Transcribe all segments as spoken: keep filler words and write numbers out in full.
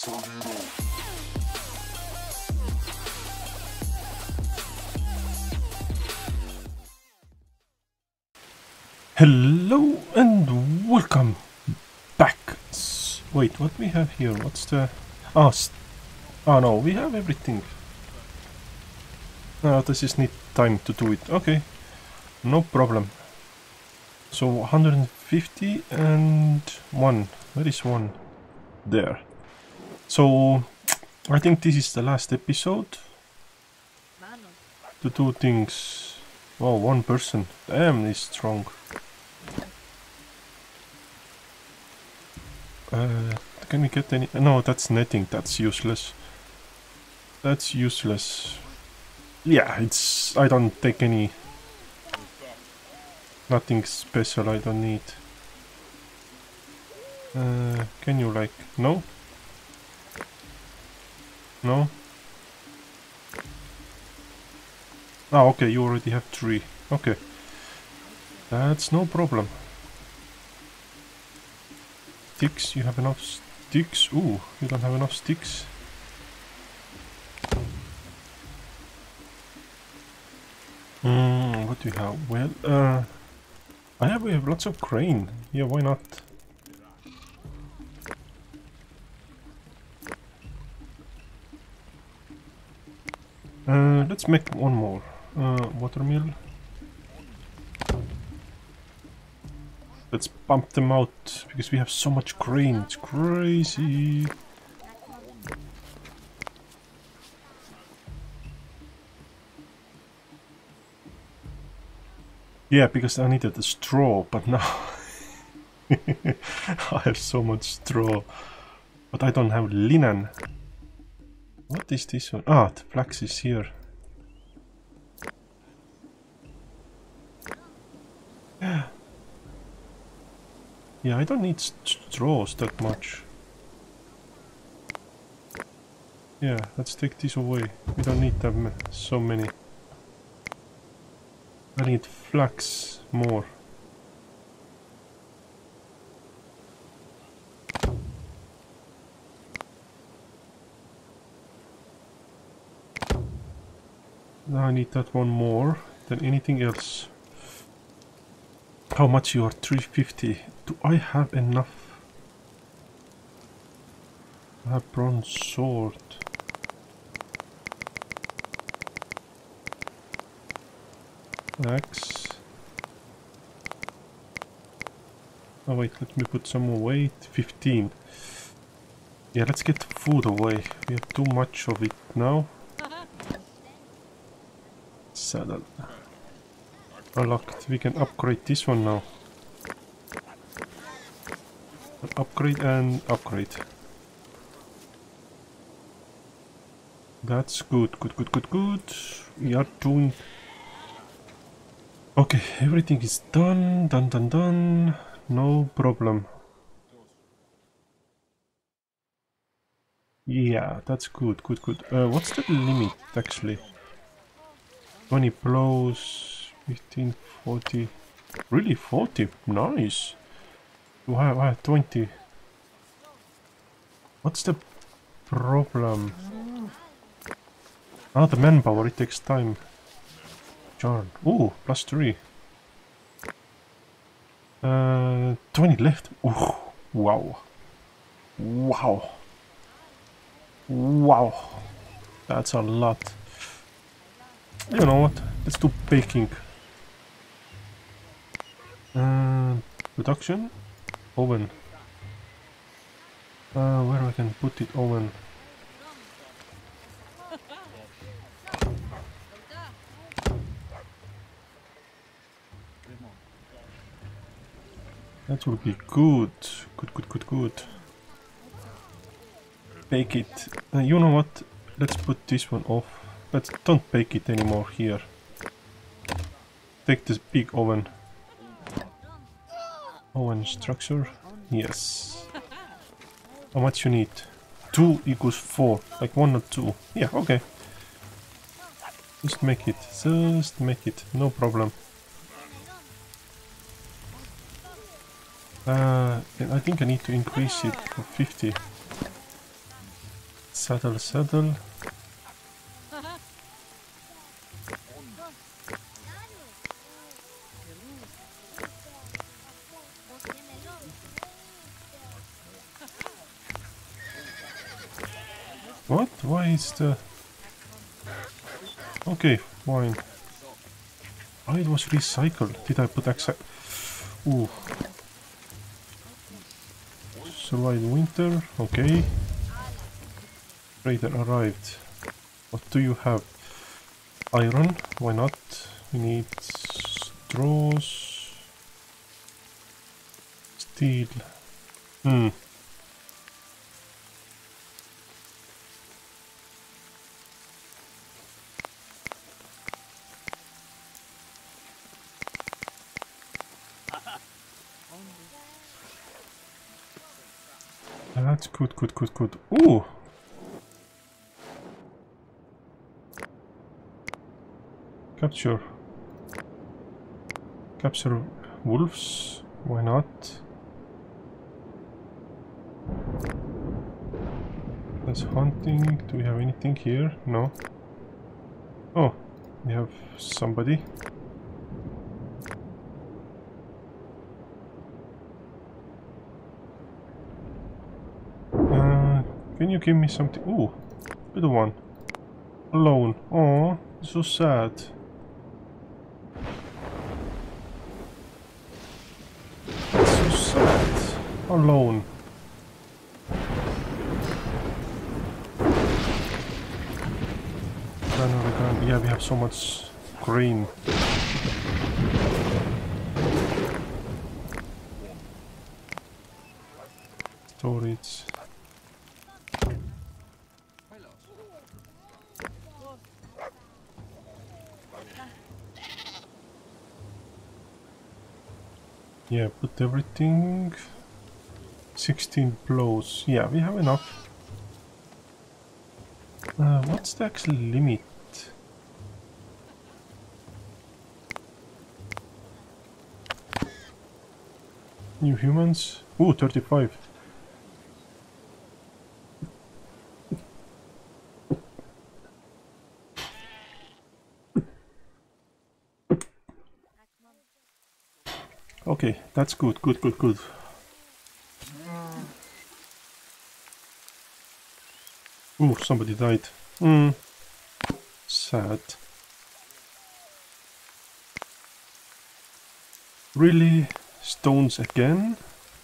Hello and welcome back. S wait, what we have here? What's the... Oh, oh no, we have everything. No, this is need time to do it. Okay, no problem. So one hundred fifty and one. Where is one? There. So I think this is the last episode to do things. Oh, one person. Damn, is strong. Uh, can we get any? No, that's netting. That's useless. That's useless. Yeah, it's... I don't take any... Nothing special I don't need. Uh, can you like... No? No? Ah, okay, you already have three. Okay. That's no problem. Sticks, you have enough sticks? Ooh, you don't have enough sticks. Hmm, what do you have? Well, uh... I have, we have lots of grain. Yeah, why not? Uh, let's make one more. Uh, watermill. Let's pump them out, because we have so much grain. It's crazy. Yeah, because I needed the straw, but now I have so much straw. But I don't have linen. What is this one? Ah, the flax is here. Yeah. Yeah, I don't need st straws that much. Yeah, let's take this away. We don't need them so many. I need flax more. Now I need that one more than anything else. How much you are? three fifty. Do I have enough? I have bronze sword. Axe. Oh wait, let me put some more weight. fifteen. Yeah, let's get food away. We have too much of it now. Saddle. Unlocked. We can upgrade this one now. Upgrade and upgrade. That's good, good, good, good, good. We are doing... Okay, everything is done, done, done, done. No problem. Yeah, that's good, good, good. Uh, what's the limit, actually? twenty blows, fifteen, forty. Really, forty? Nice. Do I have, I have twenty? What's the problem? Ah, the manpower, it takes time. Charm. Ooh, plus three. Uh, twenty left. Ooh, wow. Wow. Wow. That's a lot. You know what? Let's do baking. Uh, production. Oven. Uh, where I can put it? Oven. That will be good. Good, good, good, good. Bake it. Uh, you know what? Let's put this one off. Let's don't bake it anymore here. Take this big oven. Oven structure. Yes. How much you need? Two equals four. Like one or two. Yeah, okay. Just make it. Just make it. No problem. Uh, and I think I need to increase it to fifty. Saddle, saddle. What? Why is the... Okay, fine. Oh, it was recycled. Did I put X? Ooh. Survive winter. Okay. Trader arrived. What do you have? Iron. Why not? We need straws. Steel. Hmm. That's good, good, good, good. Ooh! Capture. Capture wolves. Why not? That's hunting. Do we have anything here? No. Oh, we have somebody. Can you give me something? Ooh, little one. Alone. Oh, so sad. So sad. Alone. Yeah, we have so much grain. Storage. Yeah, put everything. sixteen blows. Yeah, we have enough. Uh, what's the actual limit? New humans? Ooh, thirty-five. Okay, that's good, good, good, good. Ooh, somebody died. Hmm. Sad. Really? Stones again?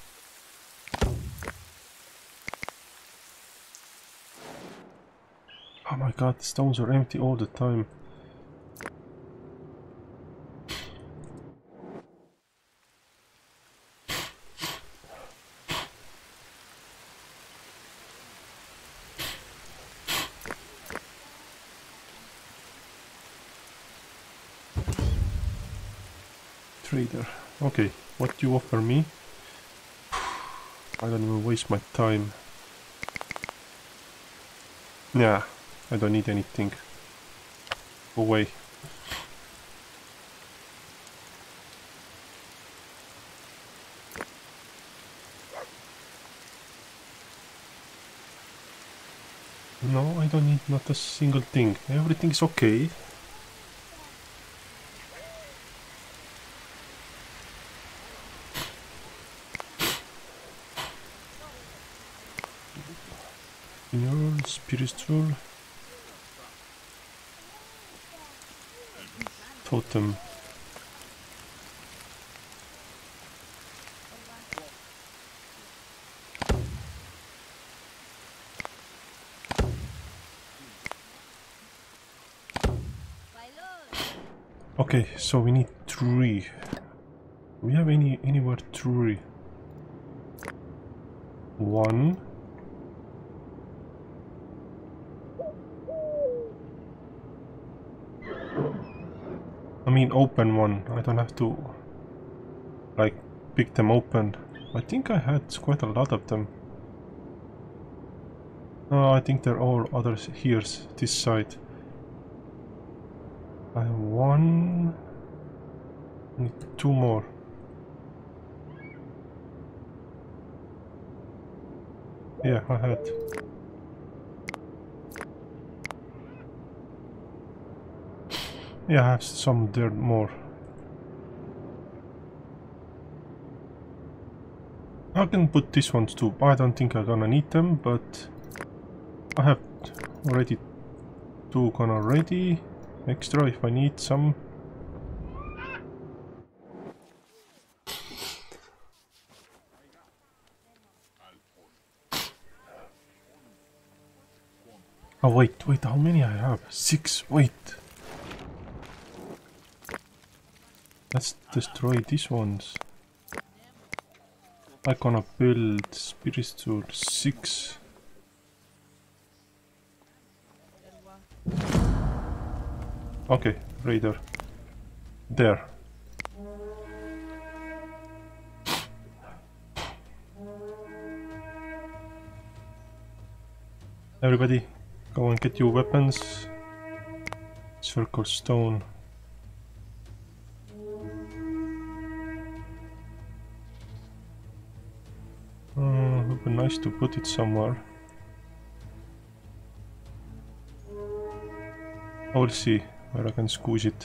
Oh my god, the stones are empty all the time. Trader. Okay, what do you offer me? I don't even waste my time. Nah, I don't need anything. Go away. No, I don't need not a single thing. Everything's okay. Neural, spiritual. Totem. Okay, so we need three. Do we have any anywhere three? One. I mean open one. I don't have to like pick them open. I think I had quite a lot of them. No, I think they're all others here, this side. I have one. I need two more. Yeah, I had. Yeah, I have some there more. I can put these ones too. I don't think I'm gonna need them, but I have already two gonna ready. Extra if I need some. Oh wait, wait, how many I have? Six, wait. Let's destroy these ones. I'm gonna build Spirit Tool six. Okay, Raider. There. Everybody, go and get your weapons. Circle stone. Uh, would be nice to put it somewhere. I will see where I can squeeze it.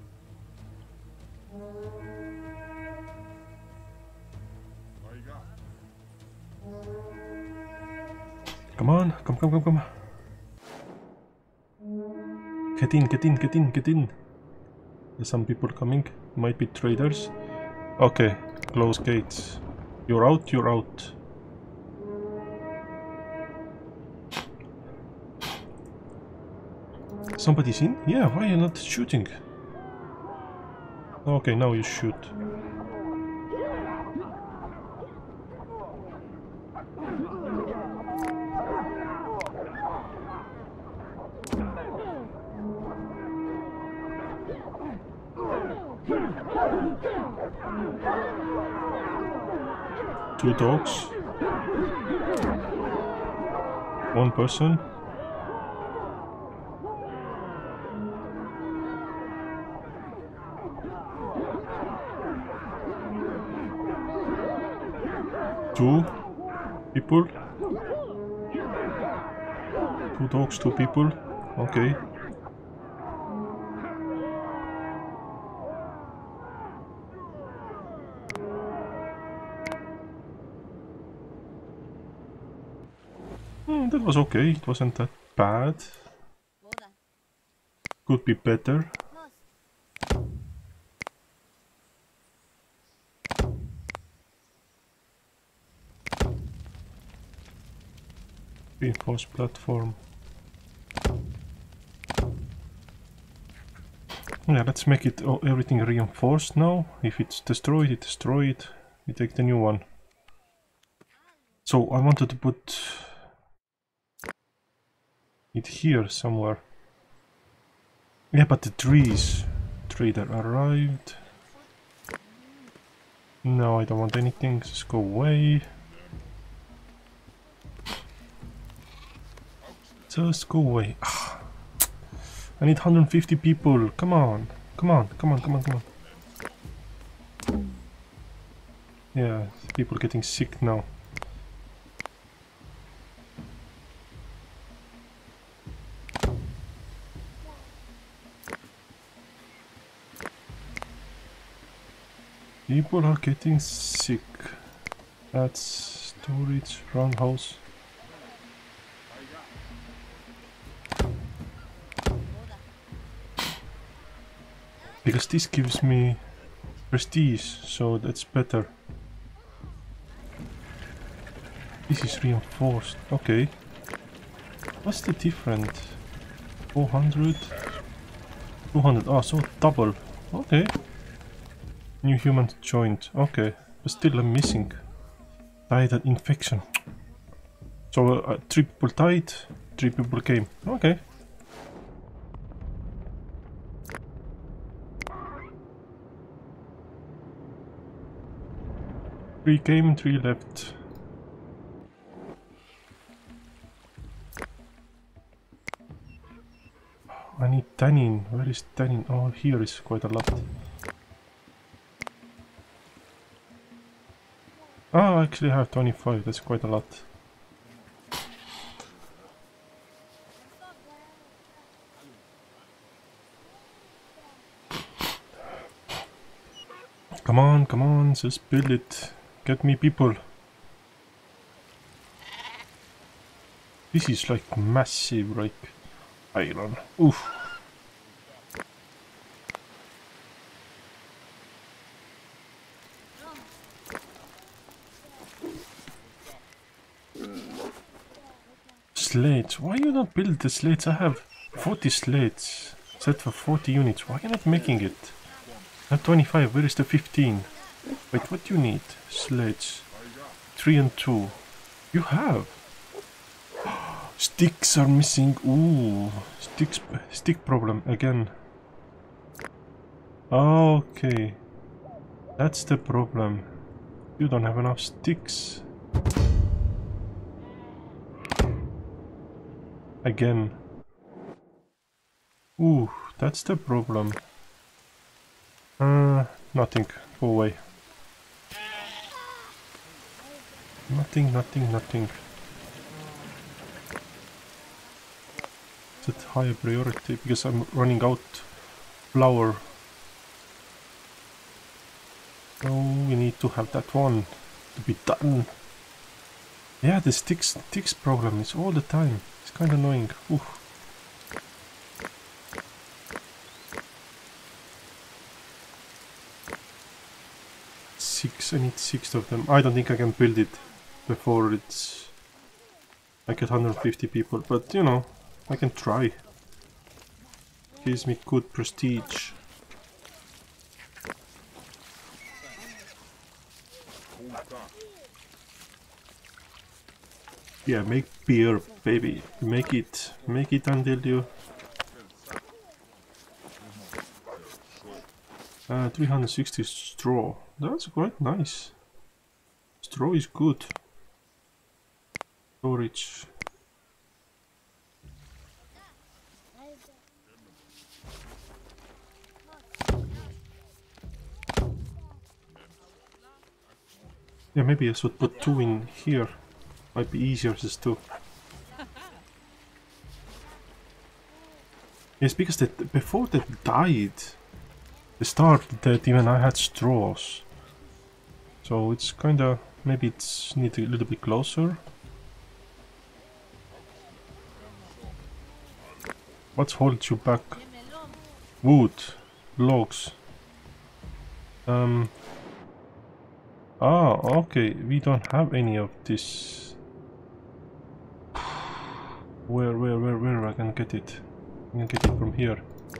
Come on, come, come, come, come. Get in, get in, get in, get in. There's some people coming. Might be traders. Okay, close gates. You're out, you're out. Somebody's in? Yeah, why are you not shooting? Okay, now you shoot. Two dogs. One person. Two people. Two dogs, two people. Okay. Hmm, that was okay. It wasn't that bad. Could be better. Reinforced platform. Yeah, let's make it oh, everything reinforced now. If it's destroyed, it's destroyed. We take the new one. So I wanted to put it here somewhere. Yeah, but the trees. Trader arrived. No, I don't want anything. Just go away. Just go away. Ah, I need one hundred fifty people. Come on. Come on. Come on. Come on. Come on. Yeah, people getting sick now. People are getting sick. That's storage, roundhouse. Because this gives me prestige, so that's better. This is reinforced. Okay. What's the difference? four hundred? two hundred. Oh, so double. Okay. New human joined. Okay. But still I'm missing. Died at infection. So uh, three people died, three people came. Okay. Three came, three left. I need tannin. Where is tannin? Oh, here is quite a lot. Ah, I actually have twenty-five. That's quite a lot. Come on, come on, just build it. Get me people. This is like massive, like iron. Oof. Slates. Why you not build the slates? I have forty slates set for forty units. Why are you not making it? Not twenty-five. Where is the fifteen? Wait, what do you need? Slates. three and two. You have. Sticks are missing. Ooh. Sticks. Stick problem again. Okay. That's the problem. You don't have enough sticks. Again. Ooh, that's the problem. Uh, nothing. Go away. Nothing, nothing, nothing. It's at higher priority because I'm running out flour. So we need to have that one to be done. Yeah, the sticks, sticks problem is all the time. It's kind of annoying. Ooh. Six, I need six of them. I don't think I can build it before it's... I get one hundred fifty people, but you know, I can try. Gives me good prestige. Yeah, make beer, baby. Make it. Make it until you... Uh, three hundred sixty straw. That's quite nice. Straw is good. Storage. Yeah, maybe I should put two in here. Might be easier just to... Yes, because they, before they died, they started that even I had straws. So it's kinda... maybe it's need a little bit closer. What holds you back? Wood. Logs. Um... Ah, okay, we don't have any of this. Where, where, where, where I can get it? I can get it from here.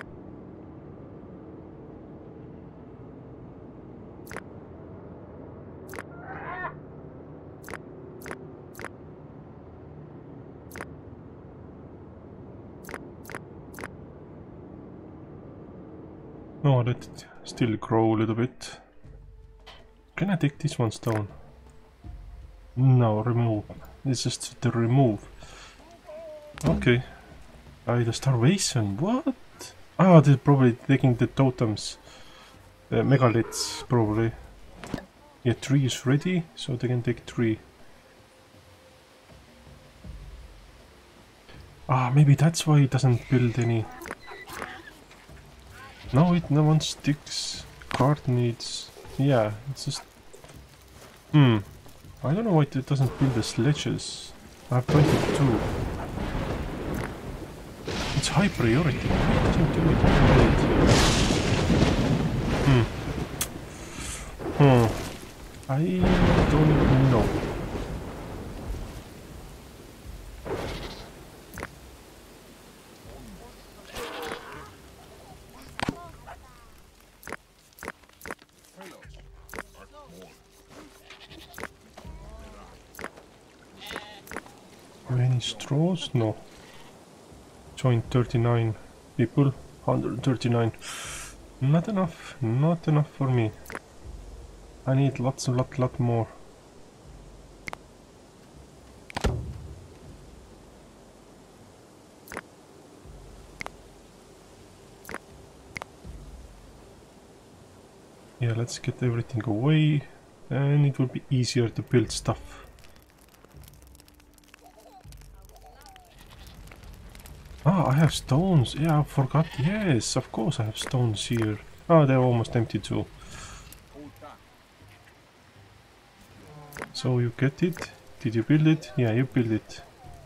No, let it still grow a little bit. Can I take these ones down? No, remove. It's just the remove. Okay. Ah, the starvation. What? Ah, they're probably taking the totems. Uh, megaliths, probably. Yeah, three is ready, so they can take three. Ah, maybe that's why it doesn't build any. No, it no one sticks. Card needs. Yeah, it's just. Hmm. I don't know why it doesn't build the sledges. I have twenty-two. It's high priority. Why it doesn't do it? Hmm. Hmm. I don't know. Any straws? No. Joined thirty-nine people. one hundred thirty-nine. Not enough. Not enough for me. I need lots a lot, lot more. Yeah, let's get everything away, and it will be easier to build stuff. Ah, I have stones. Yeah, I forgot. Yes, of course I have stones here. Ah, they're almost empty too. So you get it? Did you build it? Yeah, you build it.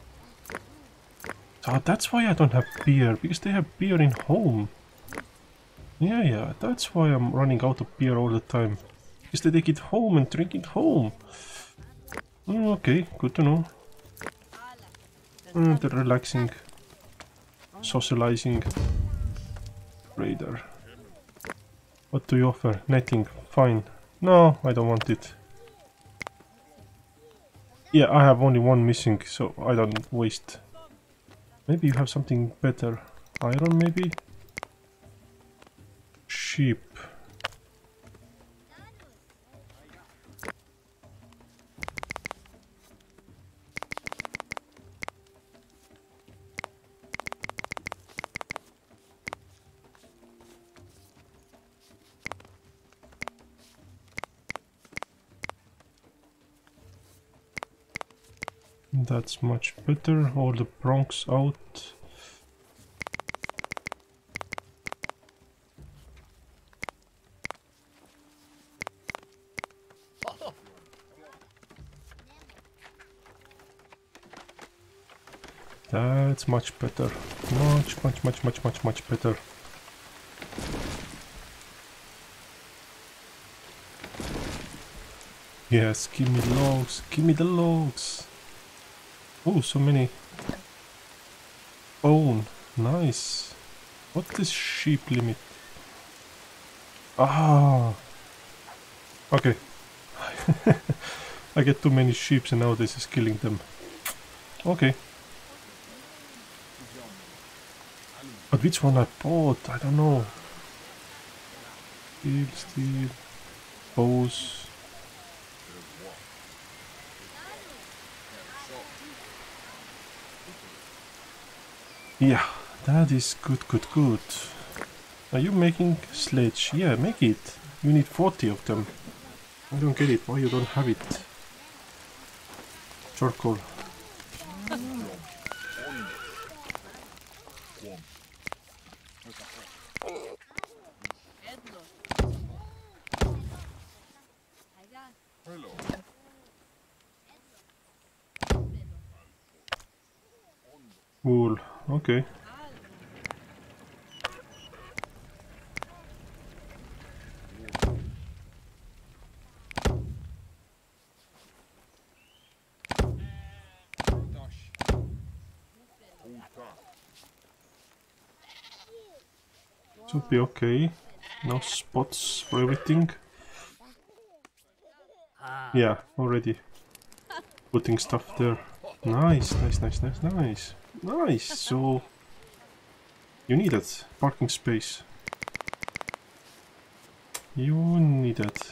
So that's why I don't have beer, because they have beer in home. Yeah, yeah, that's why I'm running out of beer all the time. Because they take it home and drink it home. Mm, okay, good to know. Mm, they're relaxing. Socializing. Raider. What do you offer? Netting. Fine. No, I don't want it. Yeah, I have only one missing, so I don't waste. Maybe you have something better. Iron, maybe? Sheep. That's much better. All the broncs out. That's much better. Much, much, much, much, much, much better. Yes, give me logs. Give me the logs. Oh, so many. Bone. Nice. What is sheep limit? Ah. Okay. I get too many sheep and now this is killing them. Okay. But which one I bought? I don't know. Steel, steel, bows. Yeah, that is good, good, good. Are you making sledge? Yeah, make it. You need forty of them. I don't get it. Why you don't have it? Charcoal. Wool. Okay. Should be okay. No spots for everything. Yeah, already putting stuff there. Nice, nice, nice, nice, nice. Nice, so you need it. Parking space. You need it.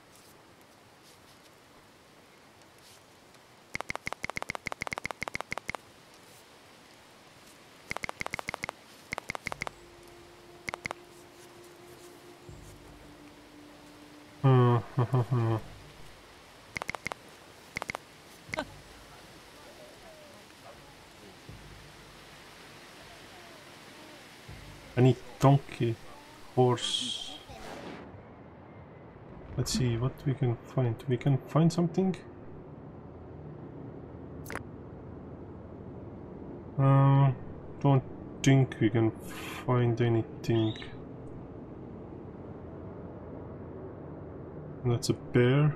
Uh, I need donkey, horse. Let's see what we can find. We can find something. Um, don't think we can find anything. That's a bear.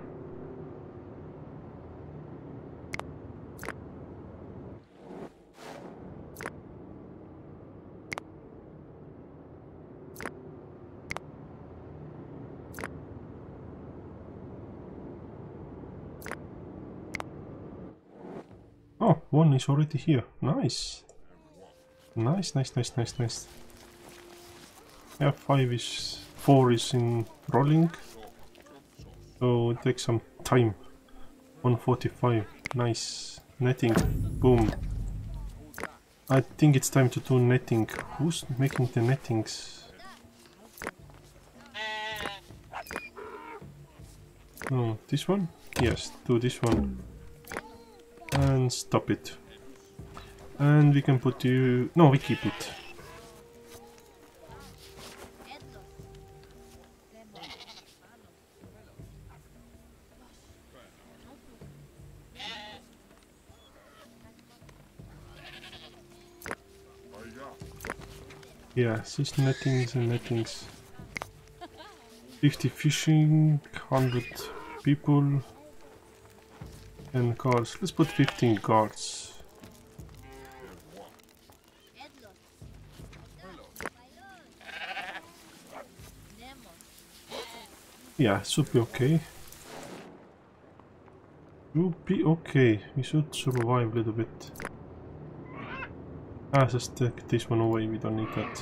Oh, one is already here. Nice. Nice, nice, nice, nice, nice. Yeah, five is... four is in rolling. So it takes some time. one forty-five. Nice. Netting. Boom. I think it's time to do netting. Who's making the nettings? Oh, this one? Yes, do this one. And stop it. And we can put you... No, we keep it. Yeah, just nettings and nettings. fifty fishing, one hundred people, and guards. Let's put fifteen guards. Yeah, should be okay. Should be okay. We should survive a little bit. Ah, just take this one away. We don't need that.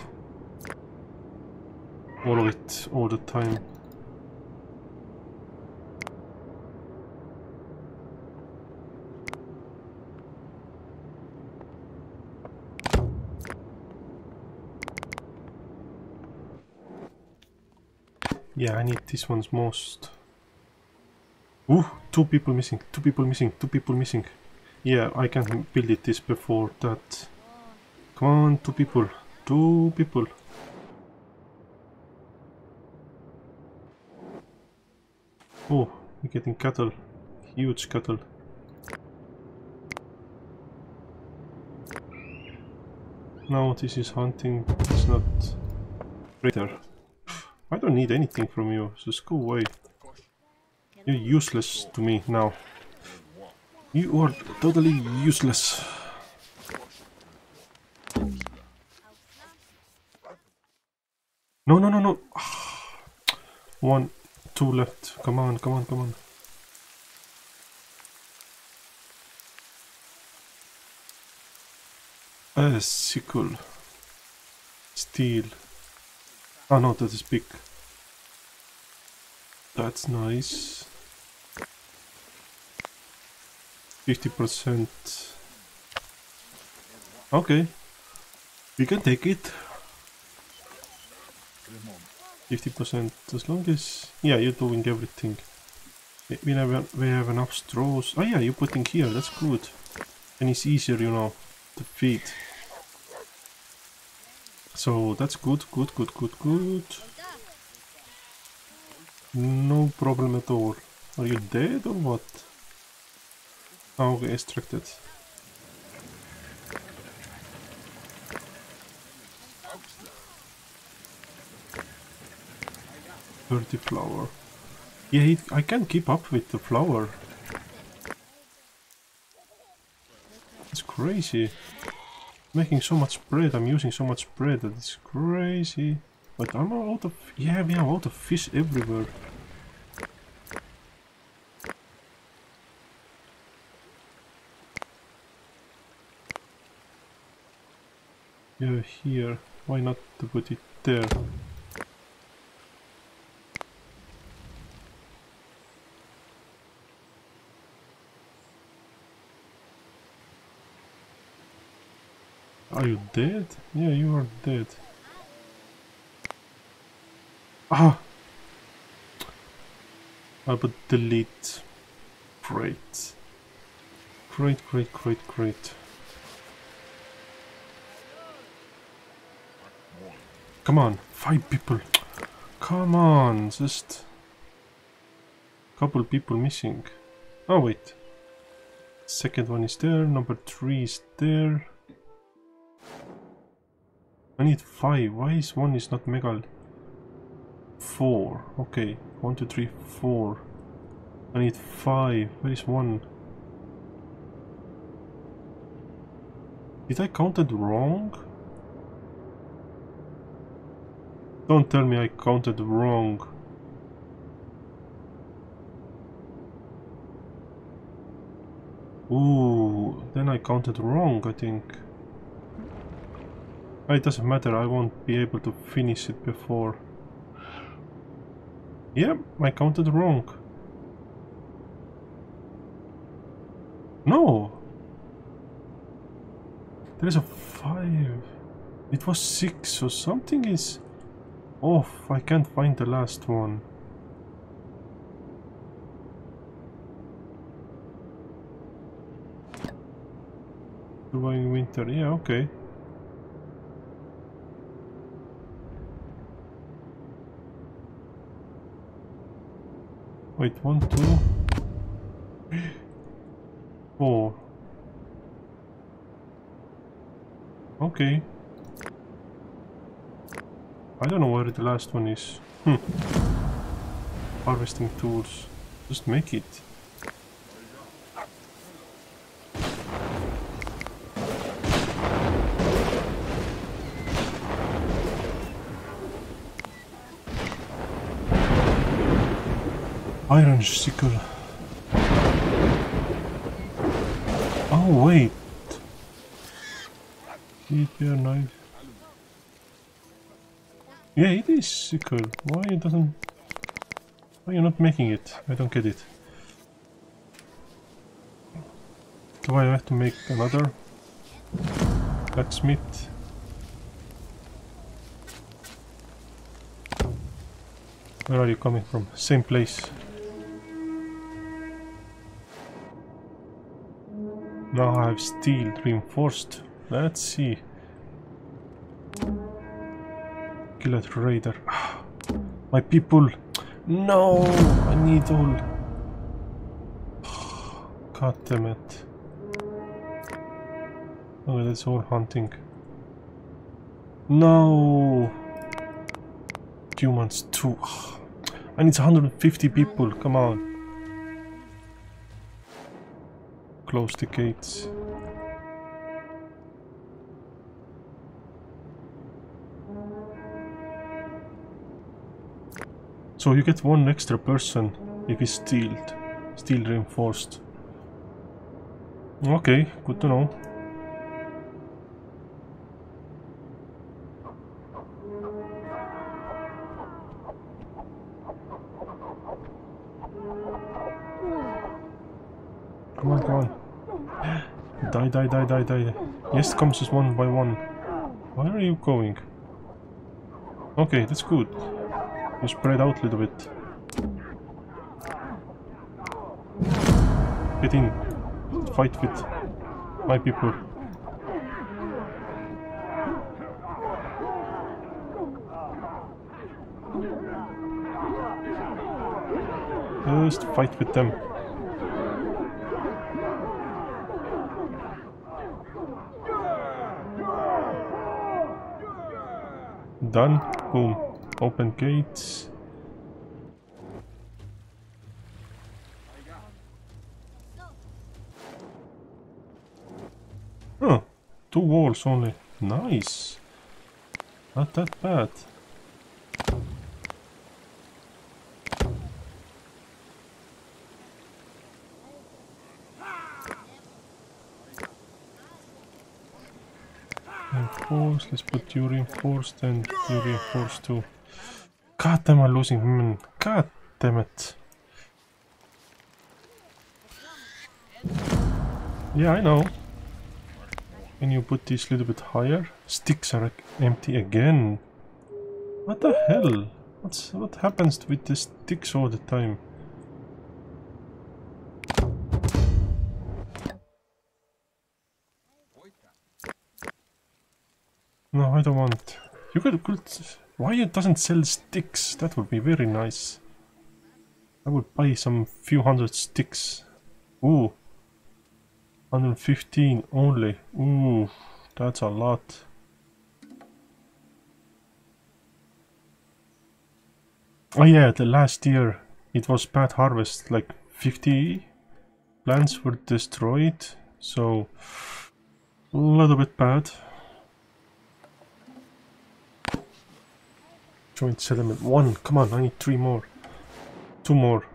All of it, all the time. Yeah, I need this one's most. Ooh, two people missing, two people missing, two people missing. Yeah, I can build it this before that. Come on, two people, two people. Oh, we're getting cattle, huge cattle. No, this is hunting, it's not trader. I don't need anything from you, just go away. You're useless to me now. You are totally useless. No, no, no, no. One, two left. Come on, come on, come on. A sickle. Steel. Oh no, that is big. That's nice. fifty percent. Okay. We can take it. fifty percent as long as... Yeah, you're doing everything. We have, we have enough straws. Oh yeah, you're putting here, that's good. And it's easier, you know, to feed. So that's good, good, good, good, good. No problem at all. Are you dead or what? Oh, okay, extracted. thirty flour. Yeah, it, I can keep up with the flour. It's crazy. Making so much bread, I'm using so much bread that it's crazy. But I'm out of... Yeah, we have out of fish everywhere. Yeah, here. Why not to put it there? Are you dead? Yeah, you are dead. Ah! I would delete. Great. Great, great, great, great. Come on, five people. Come on, just... Couple people missing. Oh wait. Second one is there, number three is there. I need five. Why is one is not Megal? Four. Okay. One, two, three, four. I need five. Where is one? Did I count it wrong? Don't tell me I counted wrong. Ooh, then I counted wrong, I think. It doesn't matter, I won't be able to finish it before. Yep, I counted wrong. No! There's a five. It was six, so something is off. I can't find the last one. Surviving winter, yeah, okay. Wait, one, two, four. Okay. I don't know where the last one is. Hmm. Harvesting tools. Just make it. Iron sickle. Oh wait. It be a knife. Yeah, it is sickle. Why it doesn't? Why are you not making it? I don't get it. Do I have to make another blacksmith? Where are you coming from? Same place. Now I have steel reinforced. Let's see. Skillet raider. My people. No, I need all. God damn it. Oh, that's all hunting. No. Humans too. I need one hundred fifty people. Come on. Close the gates. So you get one extra person if it's steeled, steel reinforced. Okay, good to know. Come on, come on. Die, die, die, die, die. Yes, comes just one by one. Where are you going? Okay, that's good. You spread out a little bit. Get in. Fight with my people. Just fight with them. Done. Boom. Open gates. Huh. Two walls only. Nice. Not that bad. Reinforced. Let's put you reinforced and you reinforced too. God damn, I'm losing women. God damn it. Yeah, I know. Can you put this a little bit higher? Sticks are empty again. What the hell? What's what happens with the sticks all the time? No, I don't want. You could, could why it doesn't sell sticks? That would be very nice. I would buy some few hundred sticks. Ooh. one hundred fifteen only. Ooh, that's a lot. Oh yeah, the last year it was bad harvest, like fifty plants were destroyed, so a little bit bad. Joint settlement one, come on, I need three more. Two more.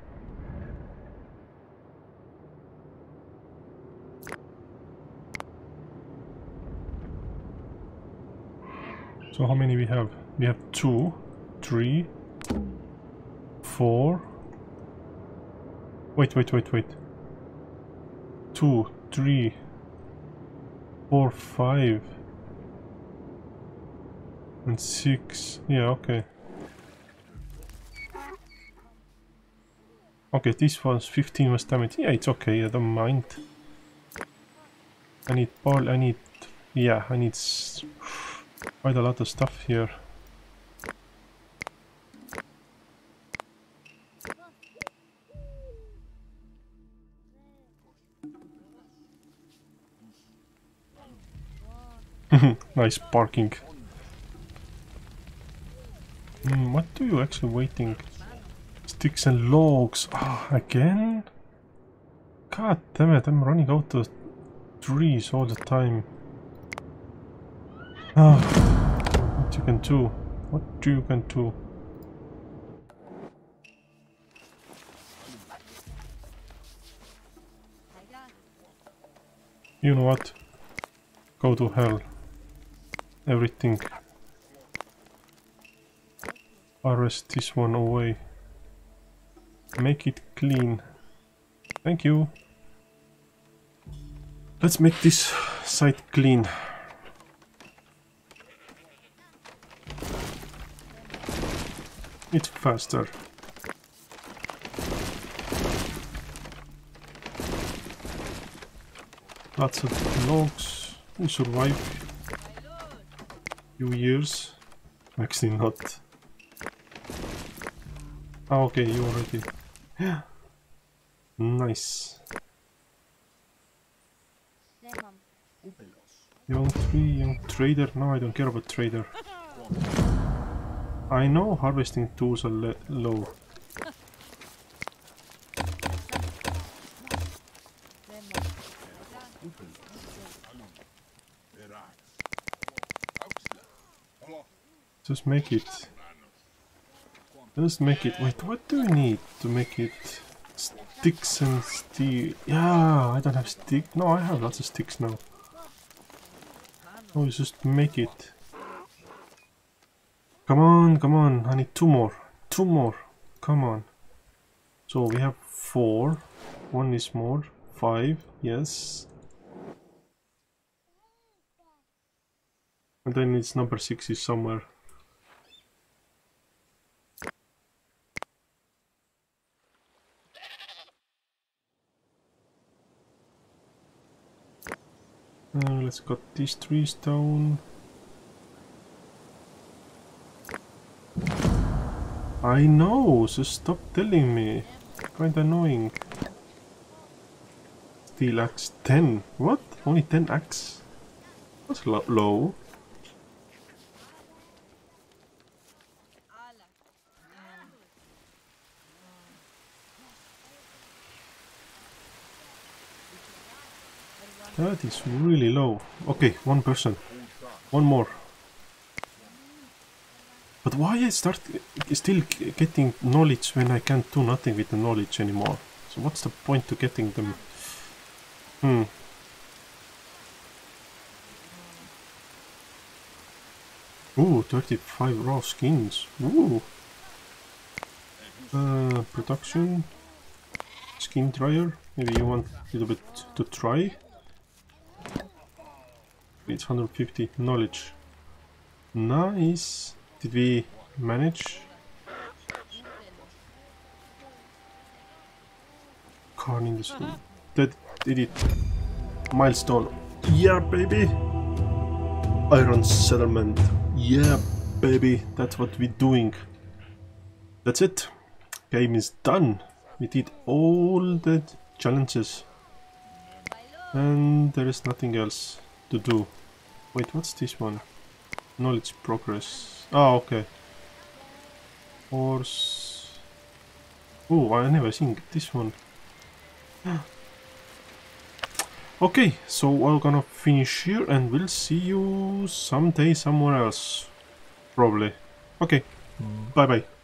So how many we have? We have two, three, four. Wait, wait, wait, wait. Two, three, four, five, and six. Yeah, okay. Okay, this was fifteen was damage. Yeah, it's okay. I don't mind. I need ball. I need. Yeah, I need quite a lot of stuff here. Nice parking. Hmm, what do you actually waiting? Sticks and logs. Ah, again? God damn it, I'm running out of trees all the time. Ah, what you can do? What do you can do? You know what? Go to hell. Everything. Harvest this one away. Make it clean. Thank you. Let's make this site clean. It's faster. Lots of logs. We survive few years. Actually not. Ah, okay, you already. Yeah. Nice. Young tree, young trader. No, I don't care about trader. I know harvesting tools are le low. Just make it. Just make it. Wait, what do we need to make it? Sticks and steel. Yeah, I don't have stick. No, I have lots of sticks now. Oh, just make it. Come on, come on. I need two more. Two more. Come on. So we have four. One is more. Five. Yes. And then it's number six is somewhere. Uh, let's cut these trees down. I know, so stop telling me. Kinda annoying. Steel axe ten. What? Only ten axe? That's lo low. That is really low. Okay, one person. One more. But why I start still getting knowledge when I can't do nothing with the knowledge anymore? So what's the point to getting them? Hmm. Ooh, thirty-five raw skins. Ooh. Uh, production. Skin dryer. Maybe you want a little bit to try. It's one hundred fifty knowledge. Nice. Did we manage? Corn industry. That did it. Milestone. Yeah, baby. Iron settlement. Yeah, baby. That's what we're doing. That's it. Game is done. We did all the challenges. And there is nothing else to do. Wait, what's this one? Knowledge progress. Oh, okay. Horse. Oh, I never seen this one. Okay, so we're gonna finish here and we'll see you someday somewhere else. Probably. Okay, bye bye.